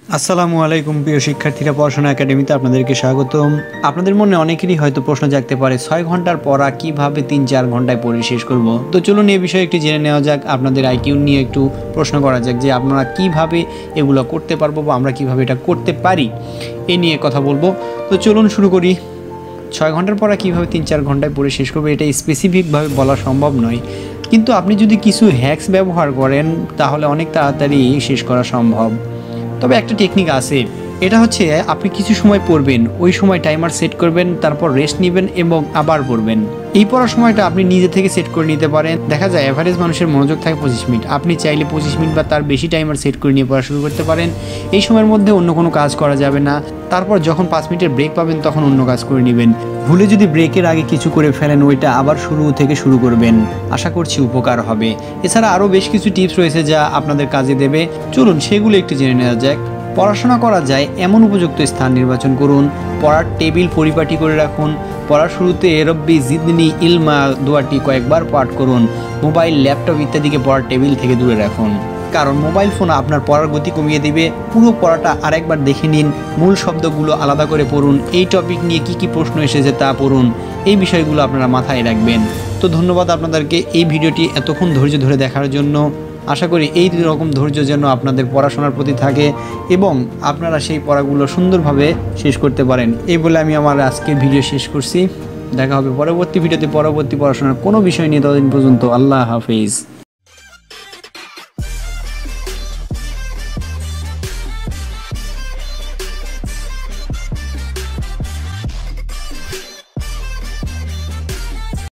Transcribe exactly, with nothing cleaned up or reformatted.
আসসালামু আলাইকুম প্রিয় শিক্ষার্থীরা, পড়াশোনা একাডেমিতে আপনাদেরকে স্বাগতম। আপনাদের মনে অনেকেরই হয়তো প্রশ্ন জাগতে পারে, ছয় ঘন্টার পড়া কিভাবে তিন চার ঘন্টায় পড়ে শেষ করব। তো চলুন এই বিষয়ে একটু জেনে নেওয়া যাক, আপনাদের আইকিউ নিয়ে একটু প্রশ্ন করা যাক যে আপনারা কিভাবে এগুলো করতে পারবো বা আমরা কিভাবে এটা করতে পারি, এ নিয়ে কথা বলবো। তো চলুন শুরু করি। ছয় ঘন্টার পড়া কিভাবে তিন চার ঘন্টায় পড়ে শেষ করবো এটা স্পেসিফিকভাবে বলা সম্ভব নয়, কিন্তু আপনি যদি কিছু হ্যাকস ব্যবহার করেন তাহলে অনেক তাড়াতাড়ি শেষ করা সম্ভব। তবে একটা টেকনিক আছে, এটা হচ্ছে আপনি কিছু সময় পড়বেন, ওই সময় টাইমার সেট করবেন, তারপর রেস্ট নেবেন এবং আবার পড়বেন। এই পড়ার সময়টা আপনি নিজে থেকে সেট করে নিতে পারেন। দেখা যায় অ্যাভারেজ মানুষের মনোযোগ থাকে পঁচিশ মিনিট, আপনি চাইলে পঁচিশ মিনিট বা তার বেশি টাইমার সেট করে নিয়ে পড়া শুরু করতে পারেন। এই সময়ের মধ্যে অন্য কোনো কাজ করা যাবে না। তারপর যখন পাঁচ মিনিটের ব্রেক পাবেন তখন অন্য কাজ করে নেবেন। ভুলে যদি ব্রেকের আগে কিছু করে ফেলেন, ওইটা আবার শুরু থেকে শুরু করবেন। আশা করছি উপকার হবে। এছাড়া আরও বেশ কিছু টিপস রয়েছে যা আপনাদের কাজে দেবে, চলুন সেগুলো একটু জেনে নেওয়া যাক। পড়াশোনা করা যায় এমন উপযুক্ত স্থান নির্বাচন করুন। পড়ার টেবিল পরিপাটি করে রাখুন। পড়ার শুরুতে রব্বি জিদনি ইলমা দোয়াটি কয়েকবার পাঠ করুন। মোবাইল, ল্যাপটপ ইত্যাদিকে পড়ার টেবিল থেকে দূরে রাখুন, কারণ মোবাইল ফোন আপনার পড়ার গতি কমিয়ে দিবে। পুরো পড়াটা আরেকবার দেখে নিন, মূল শব্দগুলো আলাদা করে পড়ুন, এই টপিক নিয়ে কি কি প্রশ্ন এসেছে তা পড়ুন। এই বিষয়গুলো আপনারা মাথায় রাখবেন। তো ধন্যবাদ আপনাদেরকে এই ভিডিওটি এতক্ষণ ধৈর্য ধরে দেখার জন্য। আশা করি এই রকম ধৈর্য যেন আপনাদের পড়াশোনার প্রতি থাকে এবং আপনারা সেই পড়াগুলো সুন্দরভাবে শেষ করতে পারেন। এই বলে আমি আমার আজকের ভিডিও শেষ করছি। দেখা হবে পরবর্তী ভিডিওতে পরবর্তী পড়াশোনার কোনো বিষয় নিয়ে। ততদিন পর্যন্ত আল্লাহ হাফেজ।